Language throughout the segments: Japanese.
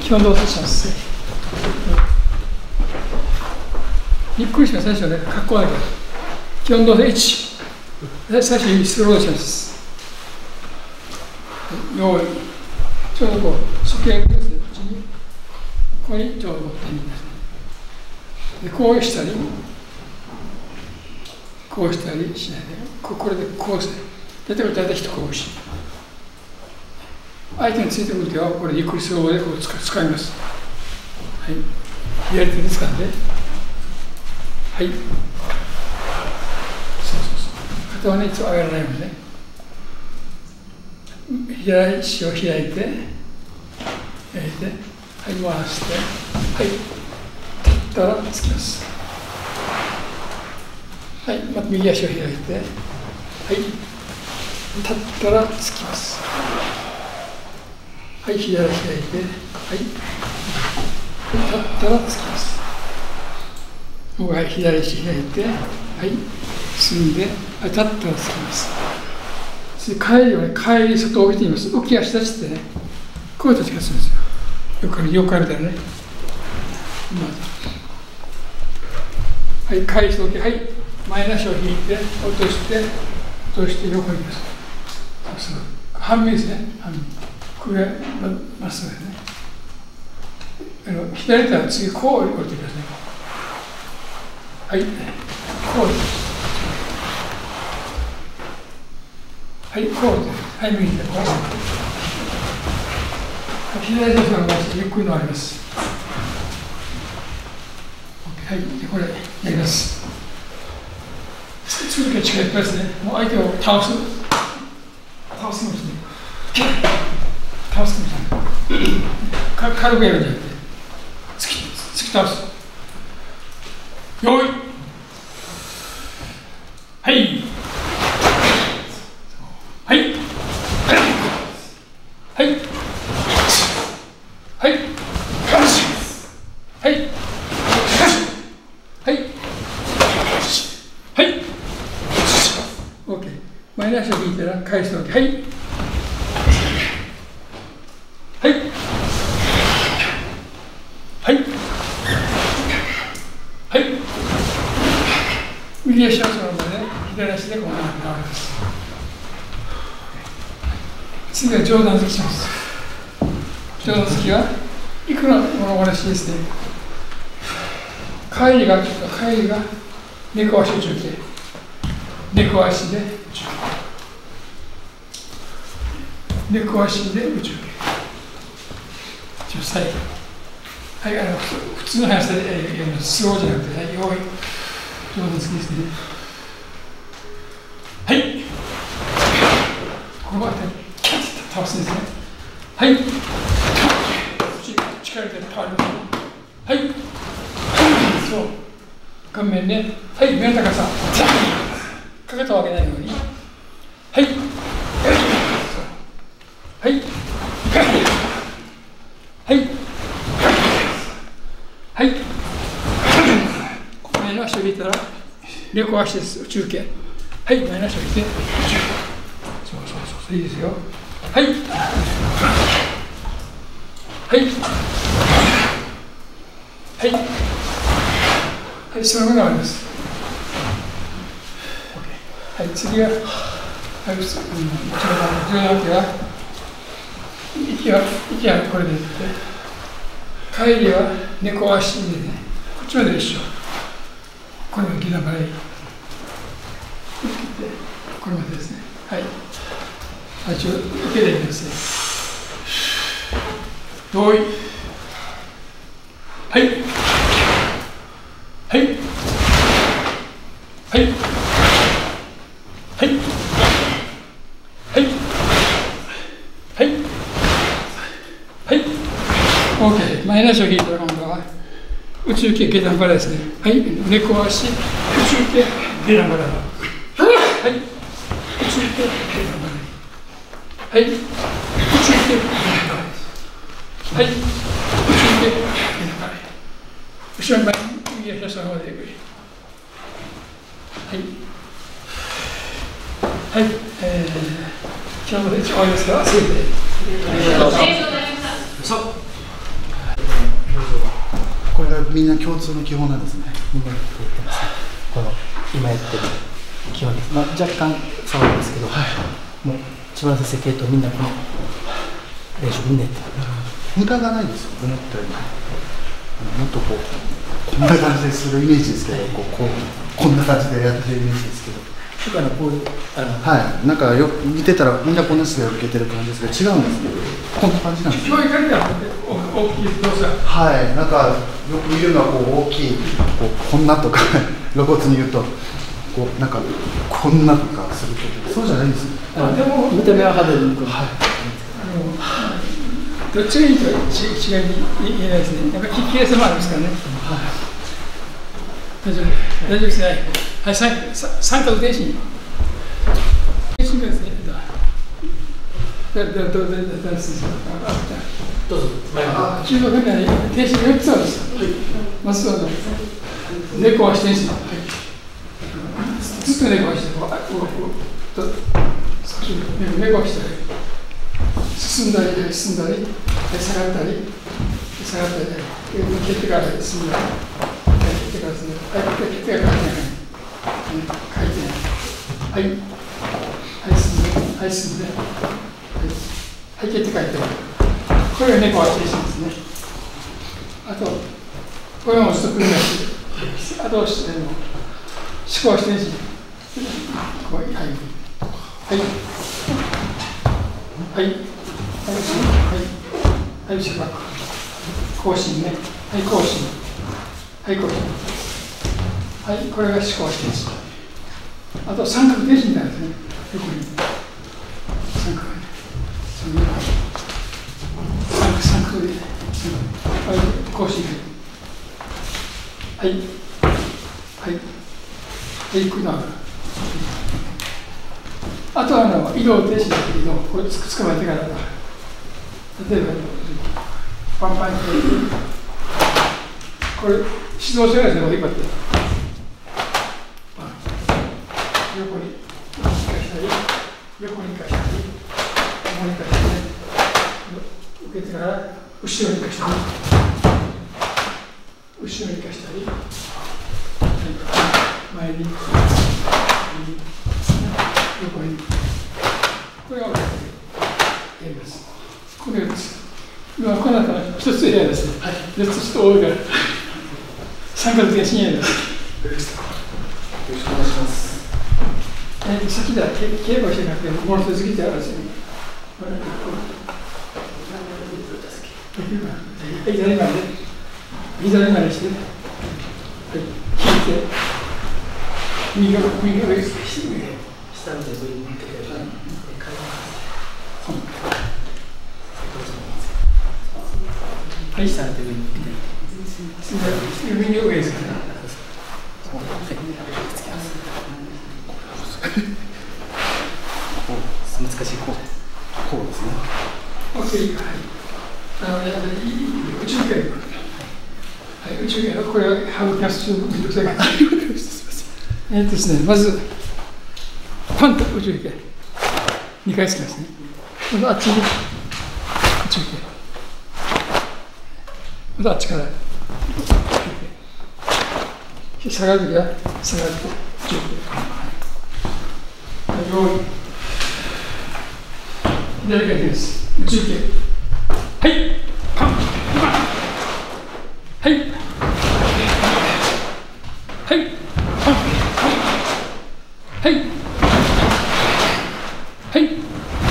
基本動作します。ゆっくりしか最初ね、格好だけど。基本動作1。最初にスローします。用意。ちょうどこう、鼠径ですね、こっちに。ここにちょうど持ってみますね。で、こうしたり、こうしたりしないで、これでこうする。大体一こぶし。相手についてくる手は、これゆっくりスローでこう使います。はい。左手で掴んで。はい。そうそう。肩はね、いつも上がらないのでね。左足を開いて、はい、回して、はい。立ったらつきます。はい。また右足を開いて、はい。立ったらつきます。はい、左足開いて、はい。立ったらつきます。はい、左足開いて、はい。進んで、はい、立ったらつきます。帰りはね、帰り外を置いてみます。浮き足立ちってね、こういう立ち方するんですよ。よくあるみたいなね。はい、帰り外置き、はい。前の足を引いて、落として横に行きます。そうそう。半身ですね。半身。これまっすぐですね。左手は次、こう置いてください。はい。こうです。はい、こうです。はい、右手。こう。左手の回してゆっくり回ります。はい、これ、やります。続け力いっぱいですね。もう相手を倒す。倒すんですね。倒すんですね。軽くやるんじゃなくて、突き倒す。用意。はい。はい。はい。はい。はい。はい。はい。はい。OK。前の足を引いたら返すわけ。はい。はい。はい。はい。右足はそのままね、左足でこのまま回ります。次は上段突きします。上段突きはいくらもらしいですね。帰りが猫足を中継。猫足で宇宙系。猫足で宇宙系。最後。はい、普通の速さでやります。スローじゃなくて、はい、用意。上段突きですね。はい。この辺り、キャッと倒すんですね。はい。力で倒ります。はい。そう。顔面ね。はい、目の高さ。かけたわけないように。はい。はい。はい。はい。前の足を引いたら、猫足です。宇宙系。はい、前の足を引いて、宇宙系。そう、いいですよ。はい。はい。はい。はい、そのままあります。はい、次は、はい、息はこれでいって、帰りは猫足でね、こっちまで一緒。これがギターバレー。これまでですね。はい。足を受けてみますね。用意。はい。はい。はい。はい。はい。はい。はい。OK。前の足を引いたら今度は宇宙系下段バラですね。はい。猫足、宇宙系下段バラ。はい。宇宙系下段バラ。はい。宇宙系下段バラ。はい。宇宙系下段バラ。後ろに前、右足の方でゆっくり。はい。はい。今日ので終わりますから、すべて。 みんな共通の基本なんですね。 みんなでやってますね。この今やってる基本です。まあ、若干触るんですけど、もう千葉先生系とみんなこの練習みんなやってる。 無駄がないですよ、思ったより。もっとこんな感じでするイメージですけど、こんな感じでやってるイメージですけど。 だからこういうはい、なんか見てたらみんなこんな姿勢を受けてる感じですけど違うんですけど、こんな感じなんですよ。 大きい動作。 はい、なんかよく見るのは大きいこんなとか露骨に言うとなんかこんなとかするけど、そうじゃないんですよ。 でも見た目は派手にどっちがいいと違いに言えないですね。やっぱり利きやすもありますからね。大丈夫ですね。はい、三角停止。停止ですね。どうぞ。中国で停止が4つあるんです。まずは猫はしてんし、ずっと猫はして、猫はして、進んだり、下がったり、蹴ってから進んだり、蹴ってから進んだり、蹴ってから回転、はい、進んで、はい、蹴って帰って、これが猫は停止ですね。あと、これもストップになって、あと、思考してるし、はい、後ろバック。更新ね。はい、更新。はい、更新。はい、これが思考してるし。あと、三角停止みたいですね。横に。三角ね。三角で。はい、更新。はい。クナー。あとは移動停止だけど、これ捕まえてから、例えば、パンパンに、これ、指導者がですね、引っ張って、横に行かしたり、横に行かしたり、横に行かしたり、受けてから、後ろに行かしたり、後ろに行かしたり、前に、横に、これをやります。これです。今、この中の一つエリアですね。ちょっと多いから、三角停止にやります。 よろしくお願いします。 先だ、競馬してなくて、もの続きってあるんですよね。はい、左までして、はい、引いて、右が上して、 下見て上に持ってくる。はい、下見て上に持ってくる。 右が上ですからね。 難しいこうですね。 OK、はい。宇宙圏。はい、宇宙圏。これはハブキャストめんどくさいから。ですね、まず、パンと宇宙圏。2回つきますね。まずあっちに宇宙圏。まずあっちから。下がるときは下がると宇宙圏。用意。左回転です。宇宙圏。はい。パン。はい。はい。パン。はい。はい。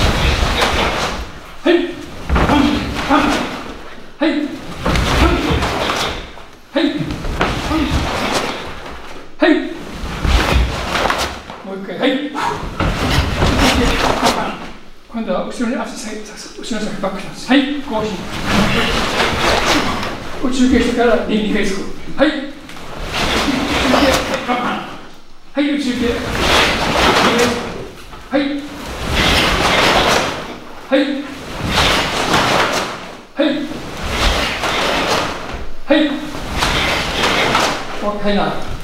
はい。パン。パン。はい。パン。はい。パン。はい。もう一回。はい。今度は後ろに足下げ、後ろ先バックします。はい、更新。宇宙系してから2回つく。はい。はい、宇宙系。はい。はい。はい。はい。はいな。